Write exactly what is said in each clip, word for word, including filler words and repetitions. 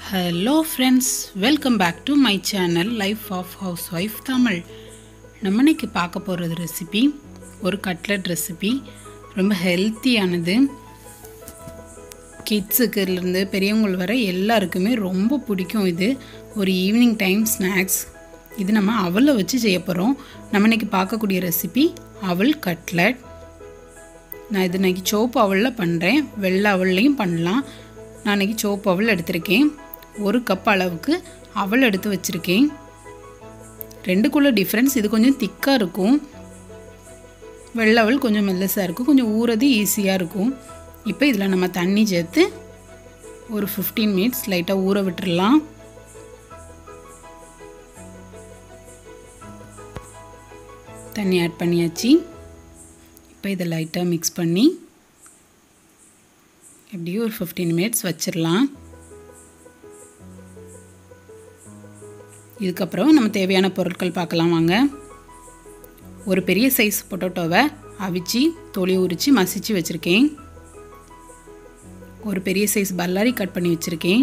Hello friends, welcome back to my channel Life of Housewife Tamil. நம்ம இன்னைக்கு பார்க்க போறது ரெசிபி ஒரு கட்லெட் ரெசிபி. ரொம்ப ஹெல்த்தியானது. கிட்ஸ்க்கு இருந்து பெரியவங்க வரை எல்லாருக்குமே ரொம்ப பிடிக்கும் இது. ஒரு ஈவினிங் டைம் ஸ்நாக்ஸ். இது நம்ம அவல்ல வச்சு செய்ய போறோம். நம்ம இன்னைக்கு பார்க்கக்கூடிய ரெசிபி அவல் கட்லெட். நான் இது இன்னைக்கு சோப்பு அவல்ல பண்றேன். வெள்ளை அவல்லையும் பண்ணலாம். நான் இன்னைக்கு சோப்பு அவல் எடுத்துர்க்கேன். ஒரு கப் அளவுக்கு அவல் எடுத்து வச்சிருக்கேன். ரெண்டுக்குள்ள டிஃபரன்ஸ் இது கொஞ்சம் திக்கா இருக்கும். வெள்ளை அவல் கொஞ்சம் மெல்லஸா இருக்கும். கொஞ்சம் ஊறது ஈஸியா இருக்கும். இப்போ இதல நம்ம தண்ணி சேர்த்து ஒரு fifteen மினிட்ஸ் லைட்டா ஊற விட்டுறலாம். தண்ணி ஆட் பண்ணியாச்சு. இப்போ இத லைட்டா mix பண்ணி அப்படியே ஒரு fifteen மினிட்ஸ் வச்சிரலாம். இதுக்கு அப்புறம் நம்ம தேவையான பொருட்கள் பார்க்கலாம் வாங்க. ஒரு பெரிய சைஸ் பொட்டேட்டோவை அவிச்சி தோலை உரிச்சி மசிச்சு வச்சிருக்கேன். ஒரு பெரிய சைஸ் பல்லாரி கட் பண்ணி வச்சிருக்கேன்.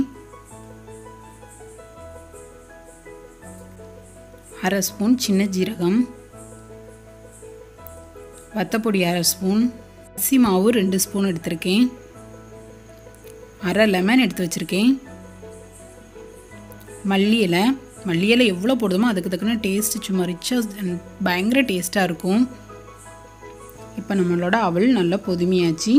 அரை ஸ்பூன் சின்ன ஜீரகம், வத்தப்பொடி அரை ஸ்பூன், அரிசி மாவு ரெண்டு ஸ்பூன் எடுத்திருக்கேன். அரை லெமன் எடுத்து வச்சிருக்கேன். மல்லி இலை, மல்லி இலை எவ்வளோ போடுதோமோ அதுக்கு தக்கன டேஸ்ட் சும்மா ரிச்சா பயங்கர டேஸ்ட்டாக இருக்கும். இப்போ நம்மளோட அவல் நல்லா பொதுமையாச்சு.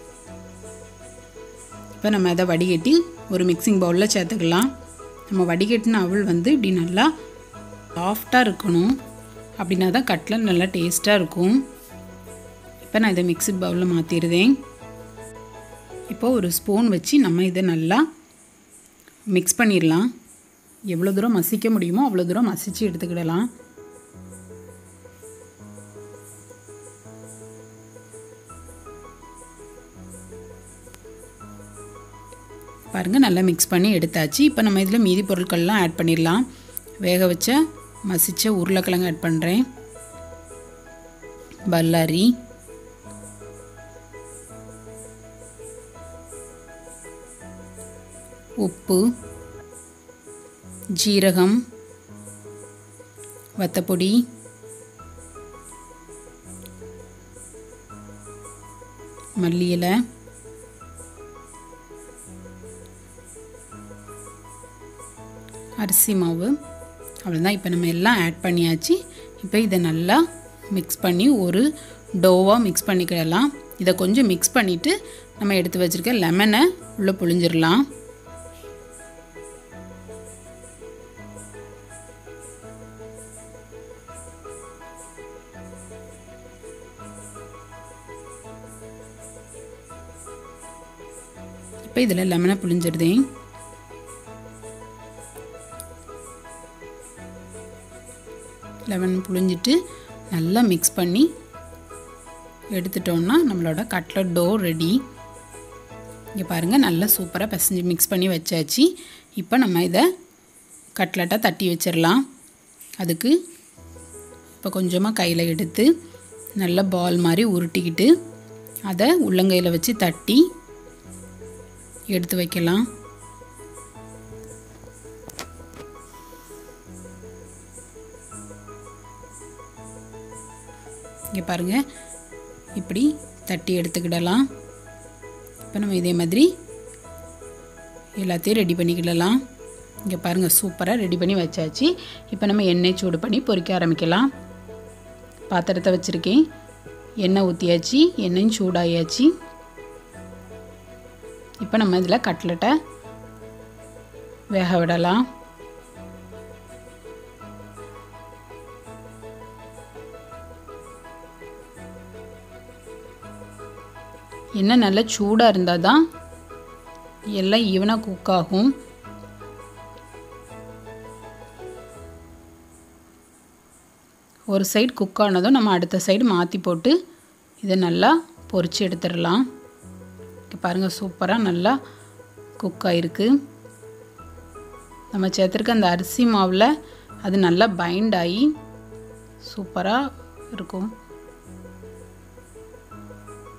இப்போ நம்ம அதை வடிகட்டி ஒரு மிக்சிங் பவுலில் சேர்த்துக்கலாம். நம்ம வடிகட்டின அவல் வந்து இப்படி நல்லா சாஃப்டாக இருக்கணும். அப்படின்னா தான் கட்லெட் நல்லா டேஸ்ட்டாக இருக்கும். இப்போ நான் இதை மிக்ஸி பவுலில் மாற்றிடுதேன். இப்போ ஒரு ஸ்பூன் வச்சு நம்ம இதை நல்லா மிக்ஸ் பண்ணிடலாம். எவ்வளோ தூரம் மசிக்க முடியுமோ அவ்வளோ தூரம் மசிச்சு எடுத்துக்கிடலாம். பாருங்கள் நல்லா மிக்ஸ் பண்ணி எடுத்தாச்சு. இப்போ நம்ம இதில் மீதி பொருட்கள்லாம் ஆட் பண்ணிடலாம். வேக வச்ச மசிச்ச உருளைக்கிழங்கு ஆட் பண்ணுறேன். பல்லாரி, உப்பு, ஜீரகம், வத்தப்பொடி, மல்லி இலை, அரிசி மாவு. அவ்வளோதான். இப்போ நம்ம எல்லாம் ஆட் பண்ணியாச்சு. இப்போ இதை நல்லா மிக்ஸ் பண்ணி ஒரு டோவாக மிக்ஸ் பண்ணிக்கிடலாம். இதை கொஞ்சம் மிக்ஸ் பண்ணிவிட்டு நம்ம எடுத்து வச்சுருக்க லெமனை உள்ளே புழிஞ்சிடலாம். இப்போ இதில் லெமனை புழிஞ்சிடுதேன். லெமன் புழிஞ்சிட்டு நல்லா மிக்ஸ் பண்ணி எடுத்துட்டோம்னா நம்மளோட கட்லெட் டோ ரெடி. இங்கே பாருங்கள் நல்லா சூப்பராக பிசைஞ்சு மிக்ஸ் பண்ணி வச்சாச்சு. இப்போ நம்ம இதை கட்லெட்டாக தட்டி வச்சிடலாம். அதுக்கு இப்போ கொஞ்சமாக கையில் எடுத்து நல்லா பால் மாதிரி உருட்டிக்கிட்டு அதை உள்ளங்கையில் வச்சு தட்டி எடுத்து வைக்கலாம். இங்கே பாருங்கள் இப்படி தட்டி எடுத்துக்கிடலாம். இப்போ நம்ம இதே மாதிரி எல்லாத்தையும் ரெடி பண்ணிக்கிடலாம். இங்கே பாருங்கள் சூப்பராக ரெடி பண்ணி வச்சாச்சு. இப்போ நம்ம எண்ணெய் சூடு பண்ணி பொரிக்க ஆரம்பிக்கலாம். பாத்திரத்தை வச்சுருக்கேன். எண்ணெய் ஊற்றியாச்சு. எண்ணெயும் சூடாயாச்சு. இப்போ நம்ம இதில் கட்லெட்டை வேக விடலாம். எண்ணெய் நல்லா சூடாக இருந்தால் தான் எல்லாம் ஈவனாக குக் ஆகும். ஒரு சைடு குக் ஆனதும் நம்ம அடுத்த சைடு மாற்றி போட்டு இதை நல்லா பொரிச்சு எடுத்துடலாம். இங்கே பாருங்கள் சூப்பராக நல்லா குக் ஆகிருக்கு. நம்ம சேர்த்துருக்க அந்த அரிசி மாவில் அது நல்லா பைண்ட் ஆகி சூப்பராக இருக்கும்.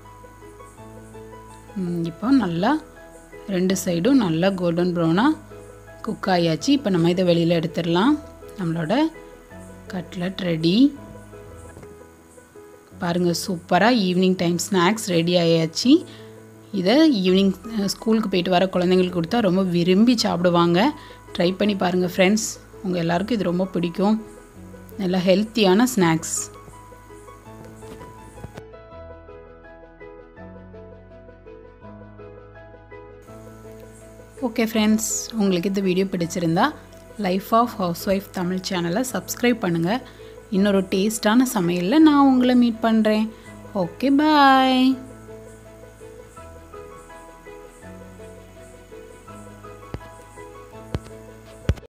இப்போ நல்லா ரெண்டு சைடும் நல்லா கோல்டன் ப்ரௌனாக குக் ஆயாச்சு. இப்போ நம்ம இதை வெளியில் எடுத்துடலாம். நம்மளோட கட்லட் ரெடி. பாருங்கள், சூப்பராக ஈவினிங் டைம் ஸ்நாக்ஸ் ரெடி ஆயாச்சு. இதை ஈவினிங் ஸ்கூலுக்கு போயிட்டு வர குழந்தைங்களுக்கு கொடுத்தா ரொம்ப விரும்பி சாப்பிடுவாங்க. ட்ரை பண்ணி பாருங்கள் ஃப்ரெண்ட்ஸ், உங்கள் எல்லாருக்கும் இது ரொம்ப பிடிக்கும். நல்லா ஹெல்த்தியான ஸ்நாக்ஸ். ஓகே ஃப்ரெண்ட்ஸ், உங்களுக்கு இந்த வீடியோ பிடிச்சிருந்தா life of housewife Tamil சேனலை சப்ஸ்கிரைப் பண்ணுங்கள். இன்னொரு டேஸ்டான சமையலில் நான் உங்களை மீட் பண்ணுறேன். ஓகே, பாய்.